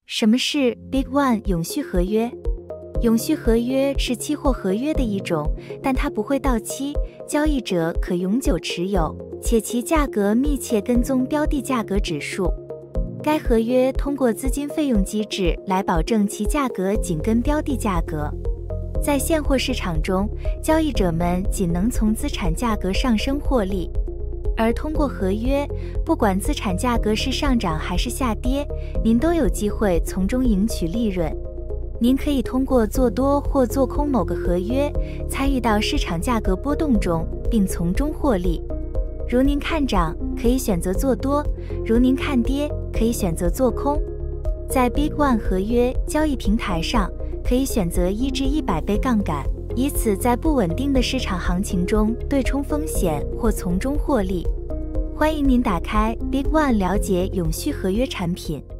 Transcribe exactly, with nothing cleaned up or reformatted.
什么是 Big One 永续合约？永续合约是期货合约的一种，但它不会到期，交易者可永久持有，且其价格密切跟踪标的价格指数。该合约通过资金费用机制来保证其价格紧跟标的价格。在现货市场中，交易者们仅能从资产价格上升获利。而通过合约，不管资产价格是上涨还是下跌，您都有机会从中赢取利润。您可以通过做多或做空某个合约，参与到市场价格波动中，并从中获利。如您看涨，可以选择做多；如您看跌，可以选择做空。在 Big One 合约交易平台上，可以选择一至一百倍杠杆，以此在不稳定的市场行情中对冲风险或从中获利。欢迎您打开 Big One 了解永续合约产品。